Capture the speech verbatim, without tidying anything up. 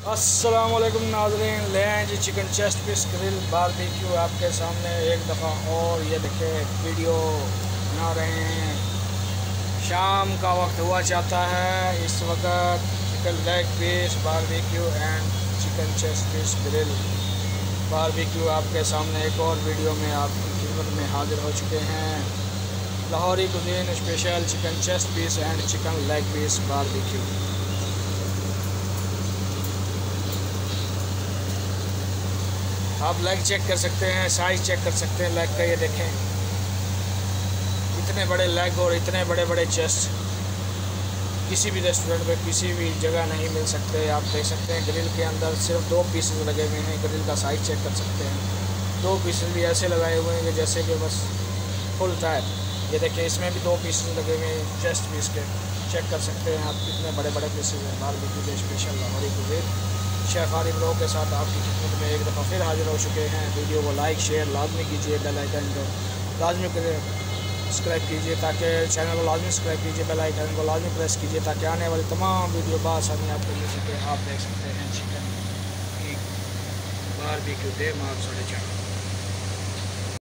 अस्सलामुअलैकुम नाज़रीन, ले आए जी chicken chest piece grill barbecue आपके सामने एक दफ़ा और। ये देखें वीडियो बना रहे हैं। शाम का वक्त हुआ चाहता है। इस वक्त chicken leg piece barbecue and chicken chest piece grill barbecue आपके सामने एक और वीडियो में आपकी खिदमत में हाजिर हो चुके हैं। Lahori cuisine special chicken chest piece and chicken leg piece barbecue. आप लेग चेक कर सकते हैं, साइज़ चेक कर सकते हैं लेग का। ये देखें इतने बड़े लेग और इतने बड़े बड़े चेस्ट किसी भी रेस्टोरेंट में किसी भी जगह नहीं मिल सकते। आप देख सकते हैं ग्रिल के अंदर सिर्फ दो पीसेस लगे हुए हैं। ग्रिल का साइज़ चेक कर सकते हैं। दो पीसेस भी ऐसे लगाए हुए हैं कि जैसे कि बस फुल टायर। ये देखें इसमें भी दो पीसेस लगे हुए हैं चेस्ट पीस के। चेक कर सकते हैं आप कितने बड़े बड़े पीसेस हैं। बारबेक्यू के special Lahori cuisine chef Arif Rao के साथ आपकी खिदमत में एक दफ़ा फिर हाजिर हो चुके हैं। वीडियो को लाइक शेयर लाजमी कीजिए, बेल आइकन को लाजमी सब्सक्राइब कीजिए ताकि चैनल को लाजमी सब्सक्राइब कीजिए, बेल आइकन को लाजमी प्रेस कीजिए ताकि आने वाली तमाम वीडियो बासानी आपको मिल सके। आप देख सकते हैं चिकन की बारबेक्यू डे मार्च साढ़े चार।